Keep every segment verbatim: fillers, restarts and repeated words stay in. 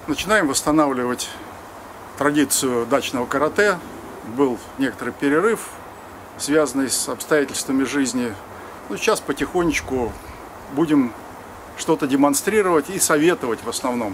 Начинаем восстанавливать традицию дачного карате. Был некоторый перерыв, связанный с обстоятельствами жизни. Ну, сейчас потихонечку будем что-то демонстрировать и советовать в основном.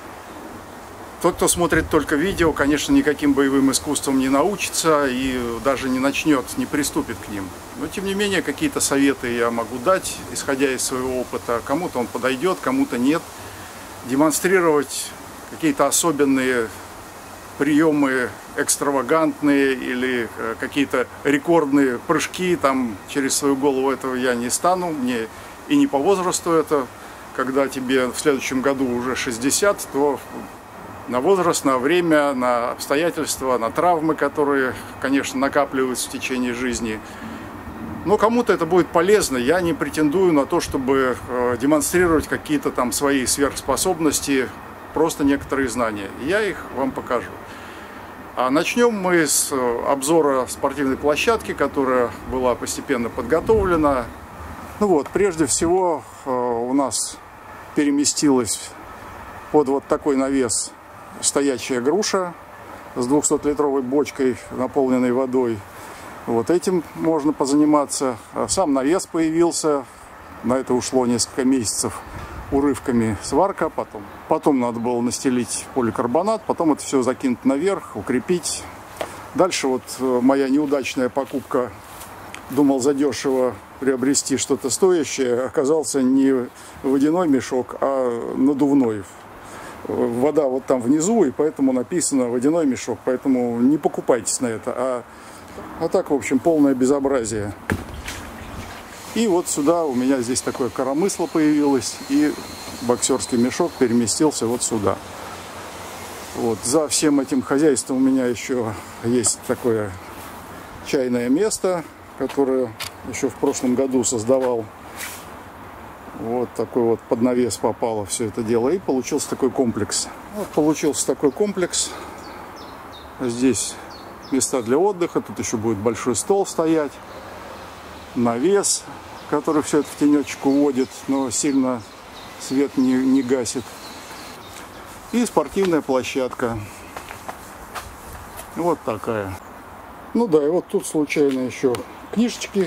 Тот, кто смотрит только видео, конечно, никаким боевым искусством не научится и даже не начнет, не приступит к ним. Но, тем не менее, какие-то советы я могу дать, исходя из своего опыта. Кому-то он подойдет, кому-то нет. Демонстрировать какие-то особенные приемы, экстравагантные или какие-то рекордные прыжки там через свою голову, этого я не стану. Мне и не по возрасту это. Когда тебе в следующем году уже шестьдесят, то на возраст, на время, на обстоятельства, на травмы, которые, конечно, накапливаются в течение жизни. Но кому-то это будет полезно. Я не претендую на то, чтобы демонстрировать какие-то там свои сверхспособности, просто некоторые знания. Я их вам покажу. А начнем мы с обзора спортивной площадки, которая была постепенно подготовлена. Ну вот, прежде всего у нас переместилась под вот такой навес стоячая груша с двухсотлитровой бочкой, наполненной водой. Вот этим можно позаниматься. Сам навес появился, на это ушло несколько месяцев урывками сварка, потом. Потом надо было настелить поликарбонат, потом это все закинуть наверх, укрепить. Дальше вот моя неудачная покупка, думал задешево приобрести что-то стоящее, оказался не водяной мешок, а надувной. Вода вот там внизу, и поэтому написано водяной мешок, поэтому не покупайтесь на это. А, а так, в общем, полное безобразие. И вот сюда у меня здесь такое коромысло появилось, и боксерский мешок переместился вот сюда. Вот. За всем этим хозяйством у меня еще есть такое чайное место, которое еще в прошлом году создавал. Вот такой вот под навес попало все это дело, и получился такой комплекс. Вот получился такой комплекс. Здесь места для отдыха, тут еще будет большой стол стоять, навес, который все это в тенечку уводит, но сильно свет не, не гасит. И спортивная площадка. Вот такая. Ну да, и вот тут случайно еще книжечки,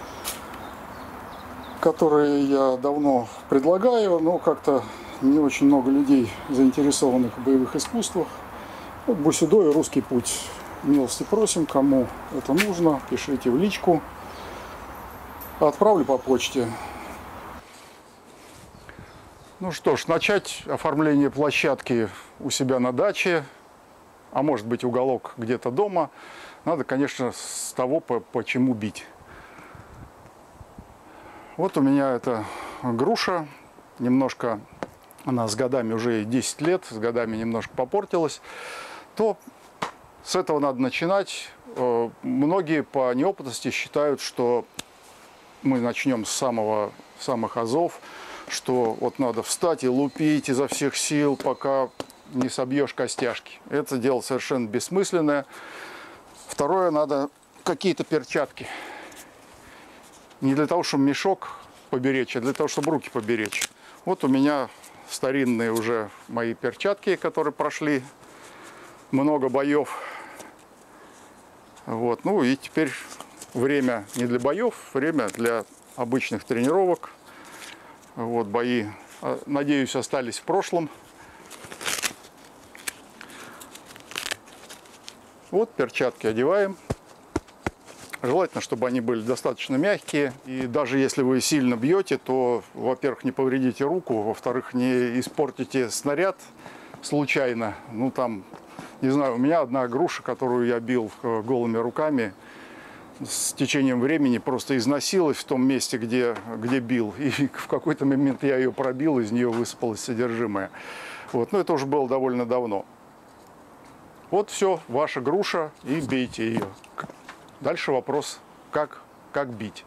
которые я давно предлагаю, но как-то не очень много людей, заинтересованных в боевых искусствах. Вот Бусидо и Русский путь. Милости просим, кому это нужно, пишите в личку. Отправлю по почте. Ну что ж, начать оформление площадки у себя на даче, а может быть уголок где-то дома, надо, конечно, с того, по, по чему бить. Вот у меня эта груша, немножко она с годами, уже десять лет, с годами немножко попортилась, то с этого надо начинать. Многие по неопытности считают, что мы начнем с самого, самых азов, что вот надо встать и лупить изо всех сил, пока не собьешь костяшки. Это дело совершенно бессмысленное. Второе, надо какие-то перчатки. Не для того, чтобы мешок поберечь, а для того, чтобы руки поберечь. Вот у меня старинные уже мои перчатки, которые прошли много боев. Вот. Ну и теперь время не для боев, время для обычных тренировок. Вот бои, надеюсь, остались в прошлом. Вот перчатки одеваем. Желательно, чтобы они были достаточно мягкие. И даже если вы сильно бьете, то, во-первых, не повредите руку, во-вторых, не испортите снаряд случайно. Ну, там, не знаю, у меня одна груша, которую я бил голыми руками, с течением времени просто износилась в том месте, где, где бил. И в какой-то момент я ее пробил, из нее высыпалось содержимое. Вот. Но это уже было довольно давно. Вот все, ваша груша, и бейте ее. Дальше вопрос, как, как бить.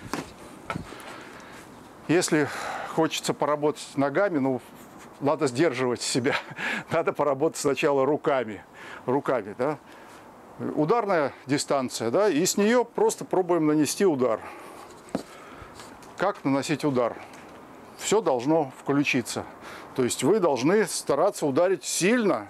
Если хочется поработать ногами, ну, надо сдерживать себя. Надо поработать сначала руками. Руками, да. Ударная дистанция, да, и с нее просто пробуем нанести удар. Как наносить удар? Все должно включиться. То есть вы должны стараться ударить сильно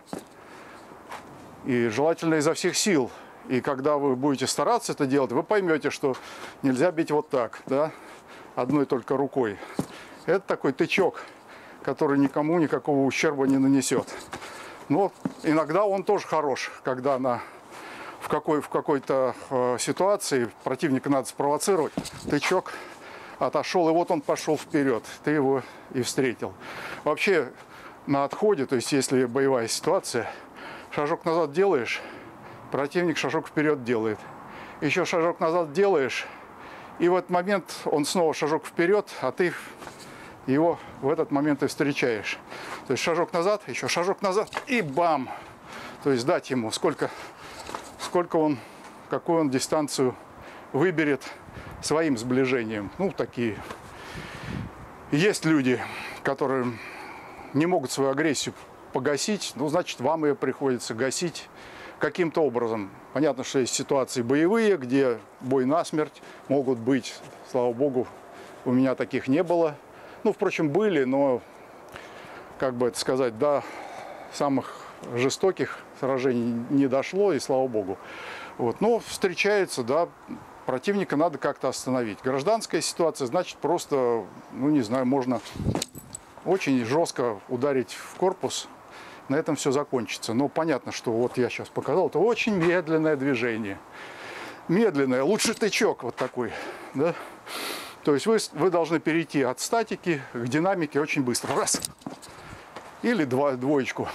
и желательно изо всех сил. И когда вы будете стараться это делать, вы поймете, что нельзя бить вот так, да, одной только рукой. Это такой тычок, который никому никакого ущерба не нанесет. Но иногда он тоже хорош, когда на, в, какой, в какой-то э, ситуации противника надо спровоцировать. Тычок отошел, и вот он пошел вперед. Ты его и встретил. Вообще на отходе, то есть если боевая ситуация, шажок назад делаешь, противник шажок вперед делает. Еще шажок назад делаешь, и в этот момент он снова шажок вперед, а ты его в этот момент и встречаешь. То есть шажок назад, еще шажок назад и бам! То есть дать ему, сколько, сколько он, какую он дистанцию выберет своим сближением. Ну, такие. Есть люди, которые не могут свою агрессию погасить, ну, значит, вам ее приходится гасить каким-то образом. Понятно, что есть ситуации боевые, где бой насмерть могут быть. Слава богу, у меня таких не было. Ну, впрочем, были, но, как бы это сказать, до самых жестоких сражений не дошло, и слава богу. Вот. Но встречается, да, противника надо как-то остановить. Гражданская ситуация, значит, просто, ну, не знаю, можно очень жестко ударить в корпус, на этом все закончится. Но понятно, что вот я сейчас показал, это очень медленное движение. Медленное, лучше тычок вот такой, да. То есть вы, вы должны перейти от статики к динамике очень быстро. Раз. Или два, двоечку.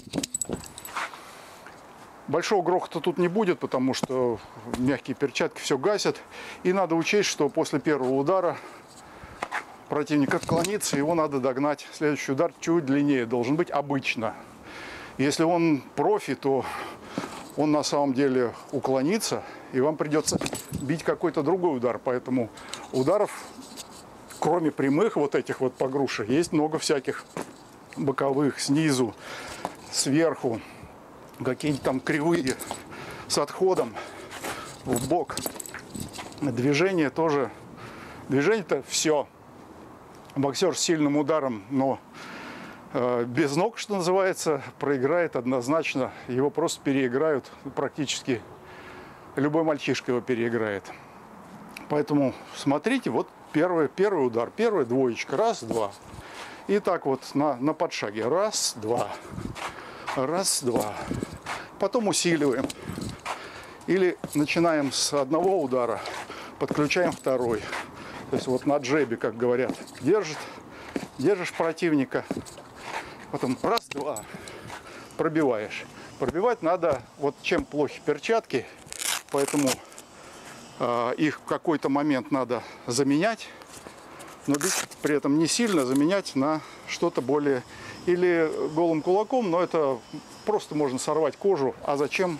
Большого грохота тут не будет, потому что мягкие перчатки все гасят. И надо учесть, что после первого удара противник отклонится, его надо догнать. Следующий удар чуть длиннее должен быть обычно. Если он профи, то он на самом деле уклонится, и вам придется бить какой-то другой удар. Поэтому ударов, кроме прямых вот этих вот по груше, есть много всяких боковых, снизу, сверху, какие-нибудь там кривые с отходом в бок. Движение тоже. Движение-то все. Боксер с сильным ударом, но э, без ног, что называется, проиграет однозначно. Его просто переиграют практически. Любой мальчишка его переиграет. Поэтому смотрите, вот первый, первый удар, первая двоечка. Раз, два. И так вот на, на подшаге. Раз, два. Раз, два. Потом усиливаем. Или начинаем с одного удара, подключаем второй. То есть вот на джебе, как говорят, держит, держишь противника. Потом раз, два. Пробиваешь. Пробивать надо, вот чем плохи перчатки, поэтому э, их в какой-то момент надо заменять. Но бить при этом не сильно, заменять на что-то более, или голым кулаком, но это просто можно сорвать кожу. А зачем?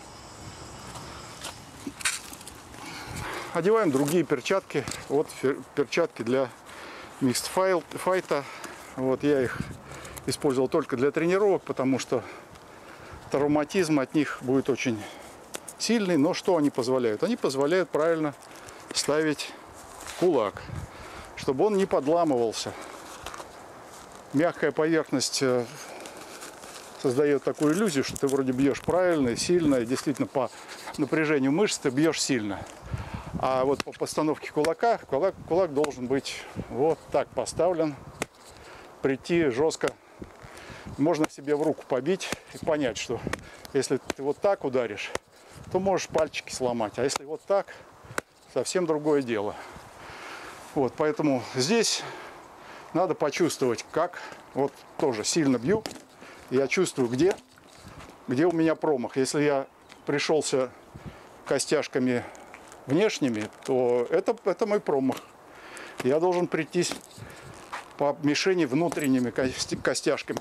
Одеваем другие перчатки. Вот перчатки для микс файта. Вот я их использовал только для тренировок, потому что травматизм от них будет очень сильный. Но что они позволяют? Они позволяют правильно ставить кулак, чтобы он не подламывался. Мягкая поверхность создает такую иллюзию, что ты вроде бьешь правильно и сильно, и действительно по напряжению мышц ты бьешь сильно. А вот по постановке кулака, кулак, кулак должен быть вот так поставлен, прийти жестко. Можно себе в руку побить и понять, что если ты вот так ударишь, то можешь пальчики сломать. А если вот так, совсем другое дело. Вот, поэтому здесь надо почувствовать, как вот тоже сильно бью. Я чувствую, где, где у меня промах. Если я пришелся костяшками внешними, то это, это мой промах. Я должен прийтись по мишени внутренними костяшками.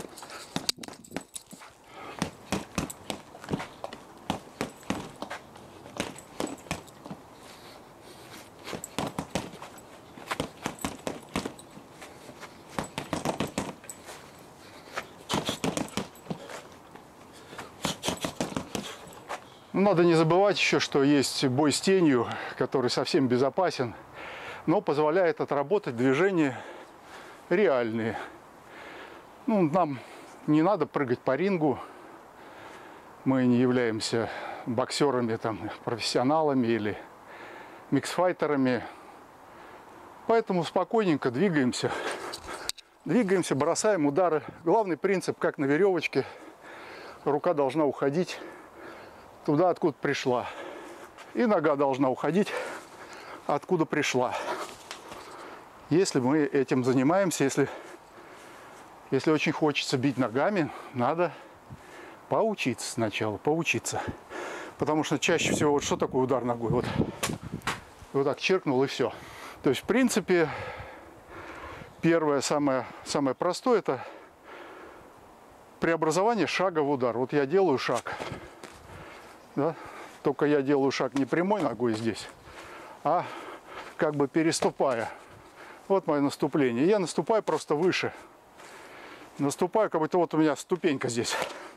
Надо не забывать еще, что есть бой с тенью, который совсем безопасен, но позволяет отработать движения реальные. Ну, нам не надо прыгать по рингу. Мы не являемся боксерами, там, профессионалами или миксфайтерами. Поэтому спокойненько двигаемся. Двигаемся, бросаем удары. Главный принцип, как на веревочке. Рука должна уходить туда, откуда пришла. И нога должна уходить, откуда пришла. Если мы этим занимаемся, если, если очень хочется бить ногами, надо поучиться сначала, поучиться. Потому что чаще всего, вот что такое удар ногой? Вот, вот так чиркнул и все. То есть, в принципе, первое, самое, самое простое, это преобразование шага в удар. Вот я делаю шаг, да? Только я делаю шаг не прямой ногой здесь, а как бы переступая. Вот мое наступление. Я наступаю просто выше. Наступаю, как будто вот у меня ступенька здесь.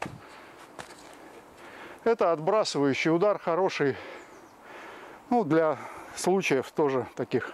Это отбрасывающий удар, хороший. Ну, для случаев тоже таких,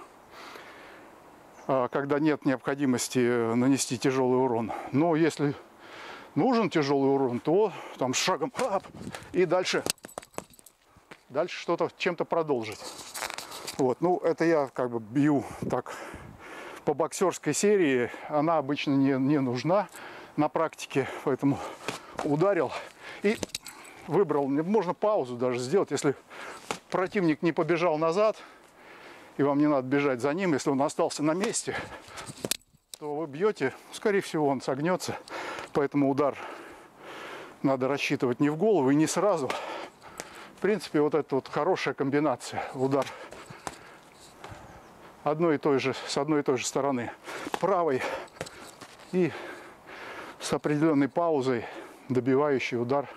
когда нет необходимости нанести тяжелый урон. Но если нужен тяжелый урон, то там с шагом и дальше, дальше что-то чем-то продолжить. Вот, ну это я как бы бью так по боксерской серии. Она обычно не, не нужна на практике, поэтому ударил и выбрал. Можно паузу даже сделать, если противник не побежал назад, и вам не надо бежать за ним. Если он остался на месте, то вы бьете, скорее всего, он согнется. Поэтому удар надо рассчитывать не в голову и не сразу. В принципе, вот это вот хорошая комбинация. Удар одной и той же, с одной и той же стороны. Правой и с определенной паузой добивающий удар.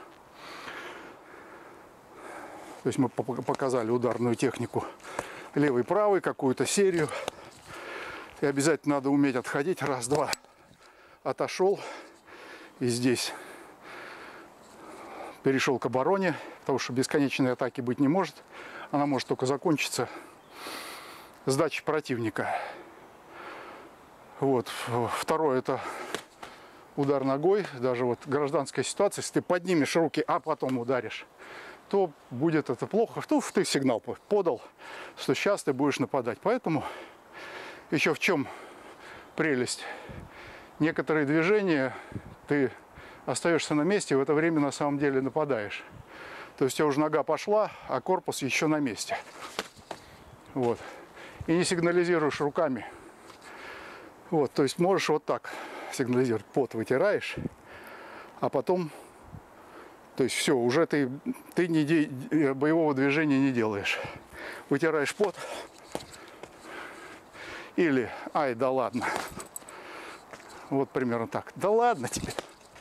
То есть мы показали ударную технику левый, правый, какую-то серию. И обязательно надо уметь отходить. Раз, два. Отошел. И здесь перешел к обороне. Потому что бесконечной атаки быть не может. Она может только закончиться сдачей противника. Вот. Второе — это удар ногой. Даже вот гражданская ситуация. Если ты поднимешь руки, а потом ударишь, то будет это плохо. То ты сигнал подал, что сейчас ты будешь нападать. Поэтому еще в чем прелесть? Некоторые движения ты остаешься на месте, и в это время на самом деле нападаешь. То есть у тебя уже нога пошла, а корпус еще на месте. Вот. И не сигнализируешь руками. Вот. То есть можешь вот так сигнализировать. Пот вытираешь, а потом... То есть все, уже ты, ты не де, боевого движения не делаешь. Вытираешь пот. Или, ай, да ладно. Вот примерно так. Да ладно тебе.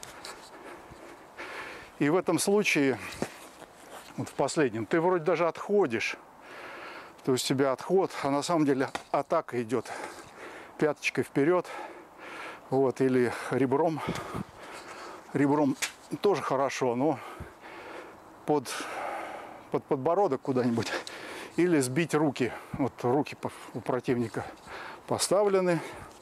И в этом случае, вот в последнем, ты вроде даже отходишь. То есть у тебя отход, а на самом деле атака идет пяточкой вперед. Вот, или ребром. Ребром тоже хорошо, но под, под подбородок куда-нибудь. Или сбить руки. Вот руки у противника поставлены.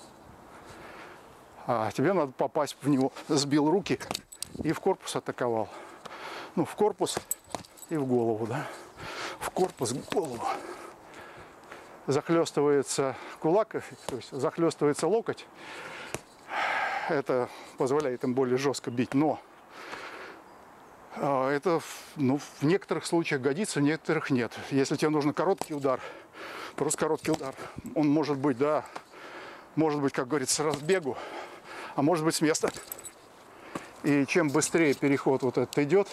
А тебе надо попасть в него. Сбил руки и в корпус атаковал. Ну, в корпус и в голову, да. В корпус, в голову. Захлестывается кулак, то есть захлестывается локоть. Это позволяет им более жестко бить, но это, ну, в некоторых случаях годится, в некоторых нет. Если тебе нужен короткий удар, просто короткий удар, он может быть, да, может быть, как говорится, с разбегу, а может быть с места. И чем быстрее переход вот этот идет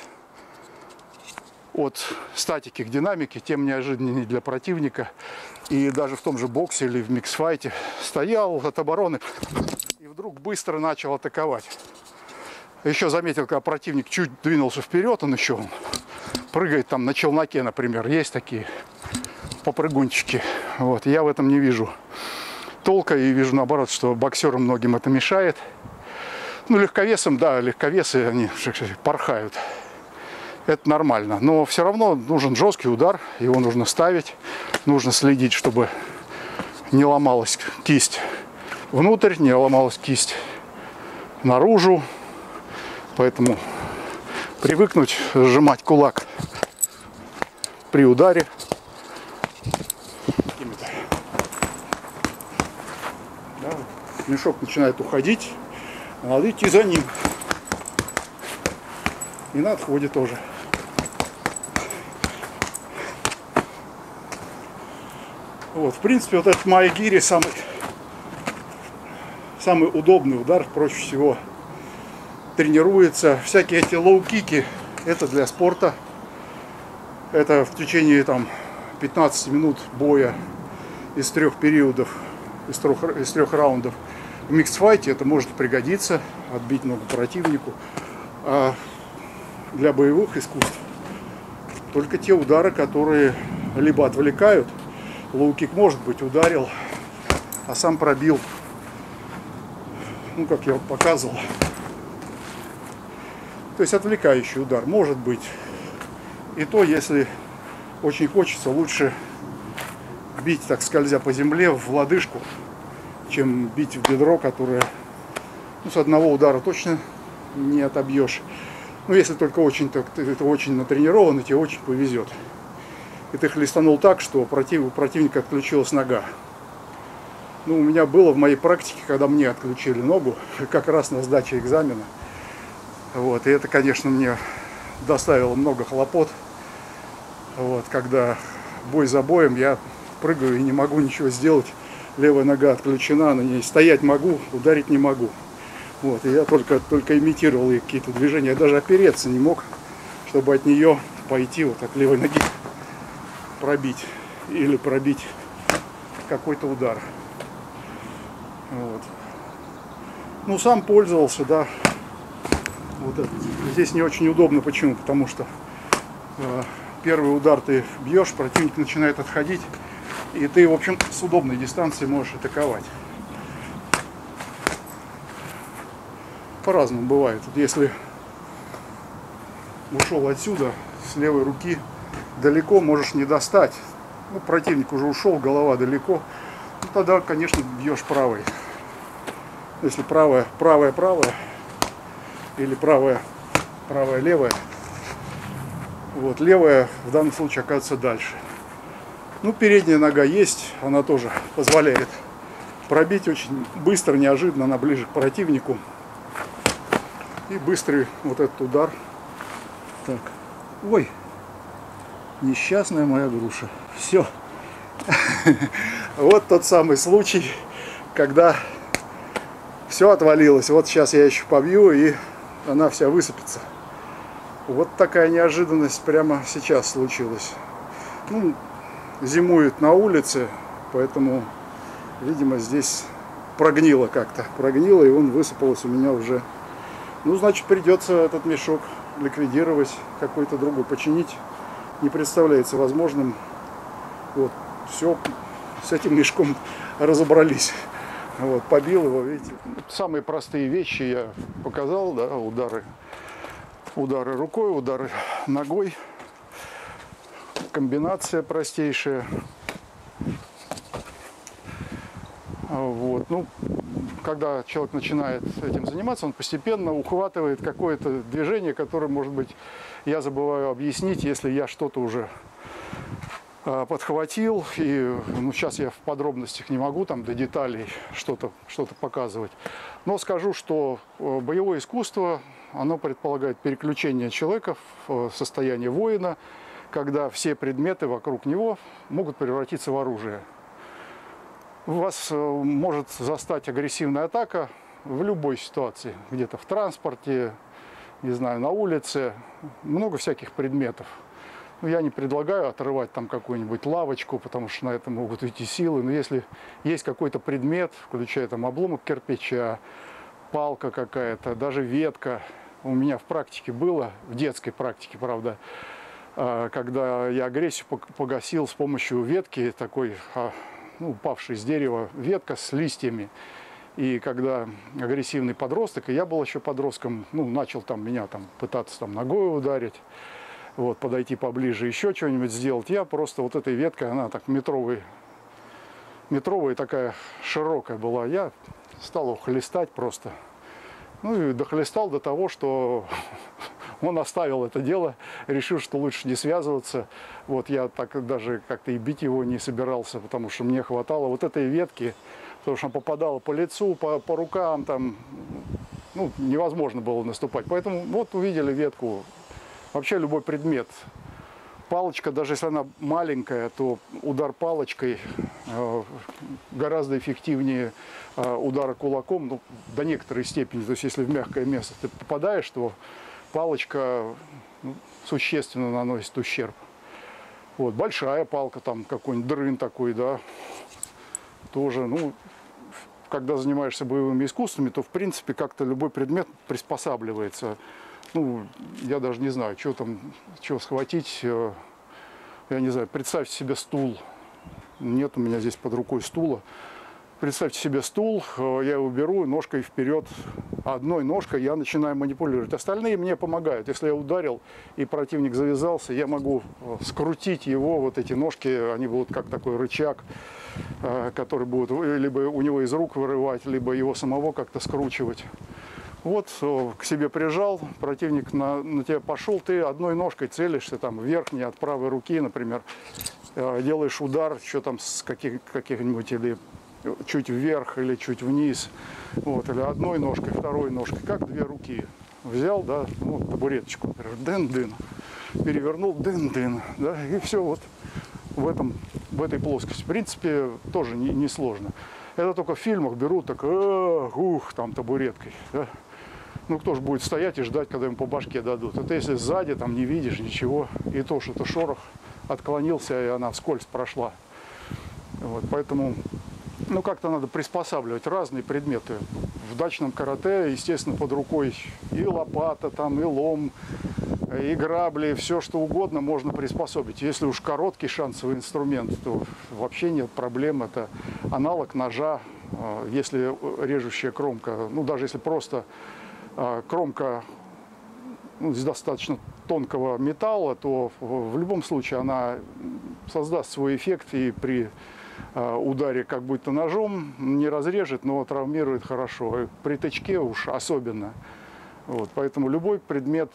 от статики к динамике, тем неожиданнее для противника. И даже в том же боксе или в миксфайте стоял от обороны и вдруг быстро начал атаковать. Еще заметил, когда противник чуть двинулся вперед, он еще прыгает там на челноке, например. Есть такие попрыгунчики. Вот. Я в этом не вижу толка и вижу, наоборот, что боксерам многим это мешает. Ну, легковесам, да, легковесы, они порхают. Это нормально. Но все равно нужен жесткий удар, его нужно ставить. Нужно следить, чтобы не ломалась кисть внутрь, не ломалась кисть наружу, поэтому привыкнуть сжимать кулак при ударе. Да, мешок начинает уходить, надо идти за ним. И на отходе тоже. Вот, в принципе, вот этот маэ-гири самый, самый удобный удар, проще всего тренируется. Всякие эти лоу-кики, это для спорта. Это в течение там пятнадцати минут боя из трех периодов, из трех, из трех раундов. В микс-файте это может пригодиться, отбить ногу противнику. А для боевых искусств только те удары, которые либо отвлекают, лоу-кик, может быть, ударил, а сам пробил. Ну, как я вот показывал. То есть отвлекающий удар может быть. И то, если очень хочется, лучше бить, так скользя по земле, в лодыжку, чем бить в бедро, которое, ну, с одного удара точно не отобьешь. Ну, если только очень, так, это очень натренирован, и тебе очень повезет. И ты хлестанул так, что против, у противника отключилась нога. Ну, у меня было в моей практике, когда мне отключили ногу, как раз на сдаче экзамена. Вот, и это, конечно, мне доставило много хлопот. Вот, когда бой за боем, я прыгаю и не могу ничего сделать. Левая нога отключена, на ней стоять могу, ударить не могу. Вот, и я только, только имитировал какие-то движения. Я даже опереться не мог, чтобы от нее пойти, вот от левой ноги пробить. Или пробить какой-то удар. Вот. Ну, сам пользовался, да. Вот это. Здесь не очень удобно. Почему? Потому что э, первый удар ты бьешь, противник начинает отходить. И ты, в общем, с удобной дистанции можешь атаковать. По-разному бывает. Вот если ушел отсюда, с левой руки далеко, можешь не достать. Ну, противник уже ушел, голова далеко. Ну, тогда, конечно, бьешь правой. Если правая, правая, правая. Или правая, правая, левая. Вот, левая в данном случае оказывается дальше. Ну, передняя нога есть, она тоже позволяет пробить очень быстро, неожиданно, она ближе к противнику. И быстрый вот этот удар. Так, ой, несчастная моя груша. Все. Вот тот самый случай, когда все отвалилось. Вот сейчас я еще побью, и она вся высыпется. Вот такая неожиданность прямо сейчас случилась. Ну, зимует на улице, поэтому, видимо, здесь прогнило как-то. Прогнило, и он высыпался у меня уже. Ну, значит, придется этот мешок ликвидировать, какой-то другой починить. Не представляется возможным. Вот, все, с этим мешком разобрались. Вот, побил его, видите. Самые простые вещи я показал, да, удары. Удары рукой, удары ногой. Комбинация простейшая. Вот, ну, когда человек начинает этим заниматься, он постепенно ухватывает какое-то движение, которое, может быть, я забываю объяснить, если я что-то уже э, подхватил. И ну, сейчас я в подробностях не могу там до деталей что-то что-то показывать. Но скажу, что боевое искусство, оно предполагает переключение человека в состояние воина, когда все предметы вокруг него могут превратиться в оружие. Вас может застать агрессивная атака в любой ситуации. Где-то в транспорте, не знаю, на улице. Много всяких предметов. Ну, я не предлагаю отрывать там какую-нибудь лавочку, потому что на это могут уйти силы. Но если есть какой-то предмет, включая там обломок кирпича, палка какая-то, даже ветка. У меня в практике было, в детской практике, правда, когда я агрессию погасил с помощью ветки, такой, ну, упавшей с дерева ветка с листьями. И когда агрессивный подросток, и я был еще подростком, ну, начал там меня там пытаться там ногой ударить, вот, подойти поближе, еще что-нибудь сделать, я просто вот этой веткой, она так метровой, метровая такая широкая была, я стал его хлестать просто. Ну и дохлестал до того, что он оставил это дело, решил, что лучше не связываться. Вот я так даже как-то и бить его не собирался, потому что мне хватало вот этой ветки, потому что она попадала по лицу, по, по рукам, там, ну, невозможно было наступать. Поэтому вот увидели ветку, вообще любой предмет. Палочка, даже если она маленькая, то удар палочкой э, гораздо эффективнее э, удара кулаком, ну, до некоторой степени. То есть если в мягкое место ты попадаешь, то палочка, ну, существенно наносит ущерб. Вот, большая палка, там какой-нибудь дрын такой, да, тоже, ну, когда занимаешься боевыми искусствами, то в принципе как-то любой предмет приспосабливается. Ну, я даже не знаю, что там, что схватить, я не знаю, представьте себе стул. Нет у меня здесь под рукой стула. Представьте себе стул, я его беру ножкой вперед, одной ножкой я начинаю манипулировать. Остальные мне помогают. Если я ударил и противник завязался, я могу скрутить его, вот эти ножки, они будут как такой рычаг, который будет либо у него из рук вырывать, либо его самого как-то скручивать. Вот, к себе прижал, противник на, на тебя пошел, ты одной ножкой целишься, там, верхней от правой руки, например, делаешь удар, что там с каких, каких-нибудь, или чуть вверх, или чуть вниз, вот, или одной ножкой, второй ножкой, как две руки. Взял, да, ну, табуреточку, например, дын-дын, перевернул, дын-дын, да, и все вот в, этом, в этой плоскости. В принципе, тоже не, не сложно. Это только в фильмах берут, так, ух, там, табуреткой, да. Ну, кто же будет стоять и ждать, когда ему по башке дадут? Это если сзади, там, не видишь ничего, и то, что это шорох, отклонился, и она вскользь прошла. Вот, поэтому, ну, как-то надо приспосабливать разные предметы. В дачном карате, естественно, под рукой и лопата, там, и лом, и грабли, все что угодно можно приспособить. Если уж короткий шансовый инструмент, то вообще нет проблем. Это аналог ножа, если режущая кромка, ну, даже если просто кромка, ну, из достаточно тонкого металла, то в любом случае она создаст свой эффект и при ударе как будто ножом не разрежет, но травмирует хорошо. При тычке уж особенно. Вот, поэтому любой предмет,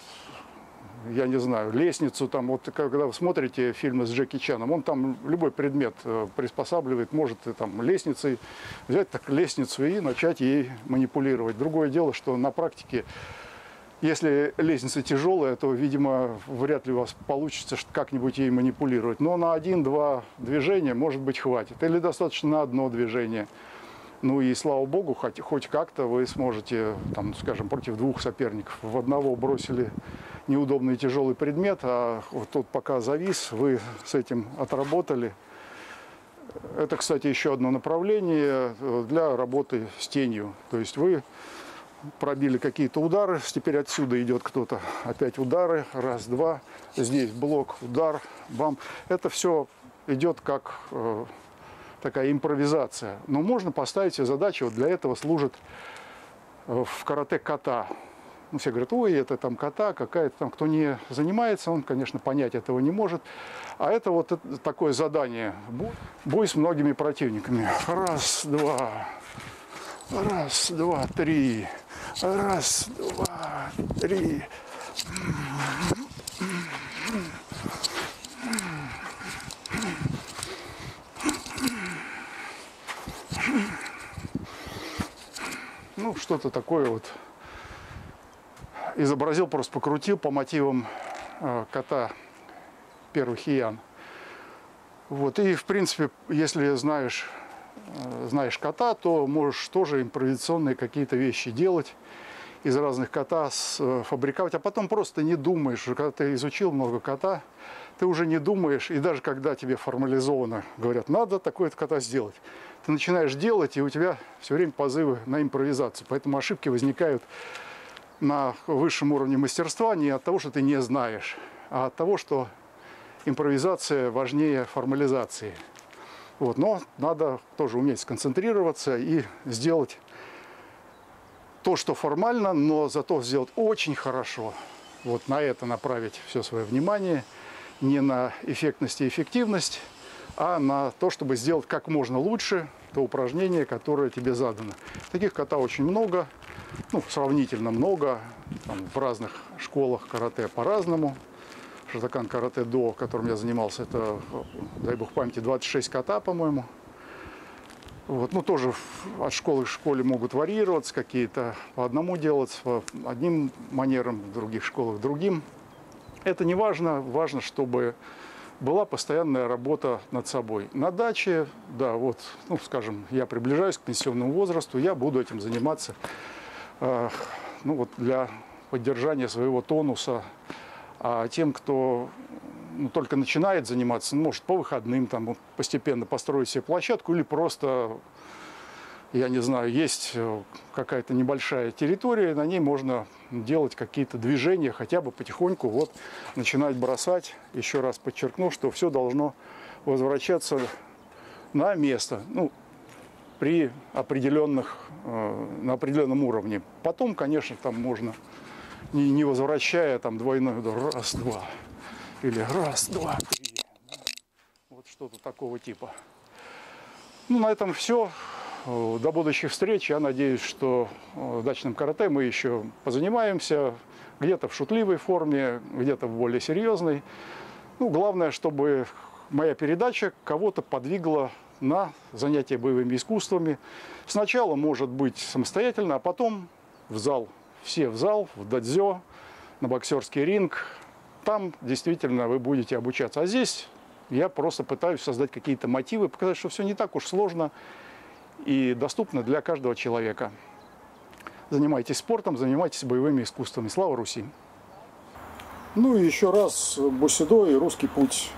я не знаю, лестницу, там, вот когда вы смотрите фильмы с Джеки Чаном, он там любой предмет приспосабливает, может там лестницей взять так лестницу и начать ей манипулировать. Другое дело, что на практике, если лестница тяжелая, то, видимо, вряд ли у вас получится как-нибудь ей манипулировать. Но на один-два движения, может быть, хватит. Или достаточно на одно движение. Ну и слава богу, хоть, хоть как-то вы сможете, там, скажем, против двух соперников. В одного бросили неудобный тяжелый предмет, а вот тот пока завис, вы с этим отработали. Это, кстати, еще одно направление для работы с тенью. То есть вы пробили какие-то удары, теперь отсюда идет кто-то, опять удары, раз, два, здесь блок, удар, бам. Это все идет как э, такая импровизация. Но можно поставить себе задачу, вот для этого служит э, в карате ката. Ну, все говорят, ой, это там ката какая-то там, кто не занимается, он, конечно, понять этого не может. А это вот это, такое задание, бой с многими противниками. Раз, два, раз, два, три. Раз, два, три. Ну, что-то такое вот изобразил, просто покрутил по мотивам э, кота первый хиян. Вот, и, в принципе, если знаешь... знаешь кота, то можешь тоже импровизационные какие-то вещи делать, из разных кота фабриковать, а потом просто не думаешь. Когда ты изучил много кота, ты уже не думаешь, и даже когда тебе формализованно говорят, надо такое-то кота сделать, ты начинаешь делать, и у тебя все время позывы на импровизацию. Поэтому ошибки возникают на высшем уровне мастерства не от того, что ты не знаешь, а от того, что импровизация важнее формализации. Вот, но надо тоже уметь сконцентрироваться и сделать то, что формально, но зато сделать очень хорошо. Вот на это направить все свое внимание, не на эффектность и эффективность, а на то, чтобы сделать как можно лучше то упражнение, которое тебе задано. Таких кота очень много. ну, сравнительно много. Там, в разных школах карате по-разному. Шотокан карате-до, которым я занимался, это, дай бог памяти, двадцать шесть ката, по-моему. Вот. Ну, тоже от школы к школе могут варьироваться, какие-то по одному делать, одним манером, в других школах другим. Это не важно, важно, чтобы была постоянная работа над собой. На даче, да, вот, ну, скажем, я приближаюсь к пенсионному возрасту, я буду этим заниматься, э, ну, вот для поддержания своего тонуса. А тем, кто ну, только начинает заниматься, ну, может по выходным там, постепенно построить себе площадку или просто, я не знаю, есть какая-то небольшая территория, на ней можно делать какие-то движения, хотя бы потихоньку вот начинать бросать. Еще раз подчеркну, что все должно возвращаться на место, ну, при определенных, на определенном уровне. Потом, конечно, там можно, не, не возвращая там двойной удар, раз, два, или раз, два, три, вот что-то такого типа. Ну, на этом все. До будущих встреч. Я надеюсь, что дачным карате мы еще позанимаемся, где-то в шутливой форме, где-то в более серьезной. Ну, главное, чтобы моя передача кого-то подвигла на занятия боевыми искусствами. Сначала, может быть, самостоятельно, а потом в зал. Все в зал, в дадзё, на боксерский ринг. Там действительно вы будете обучаться. А здесь я просто пытаюсь создать какие-то мотивы, показать, что все не так уж сложно и доступно для каждого человека. Занимайтесь спортом, занимайтесь боевыми искусствами. Слава Руси! Ну и еще раз, бусидо и русский путь.